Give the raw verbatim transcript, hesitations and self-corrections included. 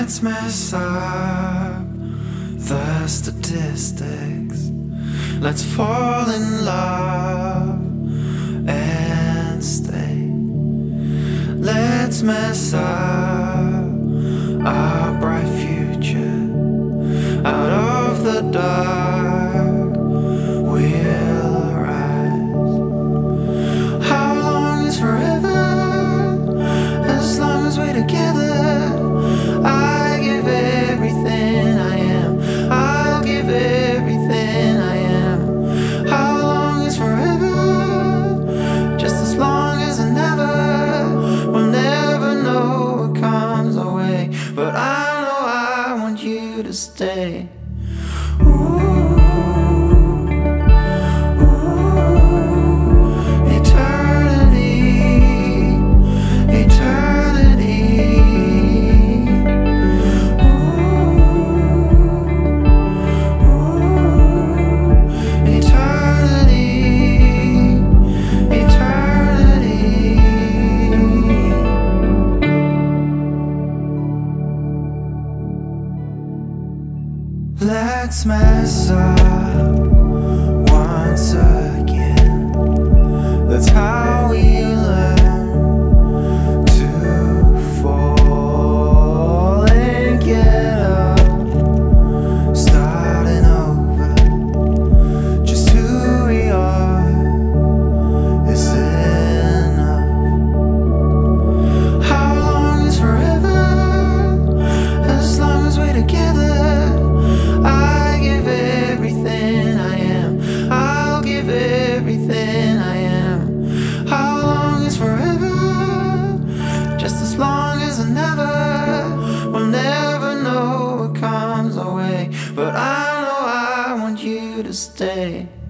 Let's mess up the statistics. Let's fall in love and stay. Let's mess up our bright future. Out of the dark we'll rise. How long is forever? As long as we're together. I give everything I am. I'll give everything I am. How long is forever? Just as long as I never. We'll never know what comes our way, but I know I want you to stay. Ooh. Let's mess up once again. That's how we learn to fall and get up. Starting over, just who we are is enough. How long is forever? As long as we're together. I give everything I am. I'll give everything I am. How long is forever? Just as long as I never. We'll never know what comes our way, but I know I want you to stay.